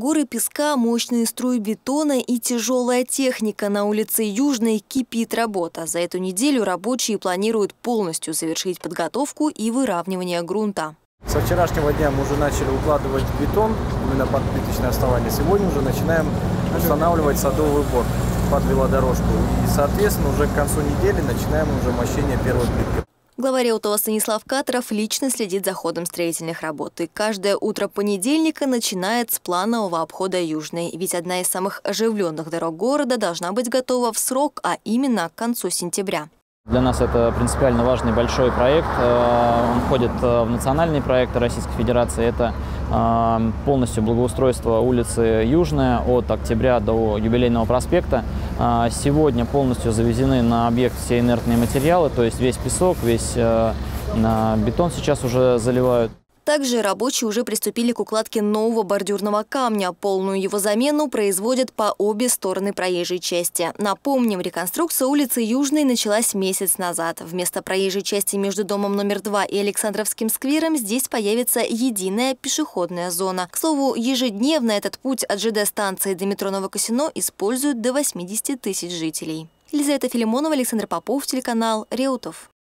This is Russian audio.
горы песка, мощные струи бетона и тяжелая техника. На улице Южной кипит работа. За эту неделю рабочие планируют полностью завершить подготовку и выравнивание грунта. Со вчерашнего дня мы уже начали укладывать бетон именно под плиточное основание. Сегодня уже начинаем устанавливать садовый борт под велодорожку. И, соответственно, уже к концу недели начинаем уже мощение первой плитки. Глава Реутова Станислав Катаров лично следит за ходом строительных работ. И каждое утро понедельника начинает с планового обхода Южной. Ведь одна из самых оживленных дорог города должна быть готова в срок, а именно к концу сентября. Для нас это принципиально важный большой проект. Он входит в национальные проекты Российской Федерации. Это полностью благоустройство улицы Южная от Октября до Юбилейного проспекта. Сегодня полностью завезены на объект все инертные материалы, то есть весь песок, весь бетон сейчас уже заливают. Также рабочие уже приступили к укладке нового бордюрного камня. Полную его замену производят по обе стороны проезжей части. Напомним, реконструкция улицы Южной началась месяц назад. Вместо проезжей части между домом номер 2 и Александровским сквером здесь появится единая пешеходная зона. К слову, ежедневно этот путь от ЖД-станции до метро Новокосино используют до 80 тысяч жителей. Елизавета Филимонова, Александр Попов, телеканал Реутов.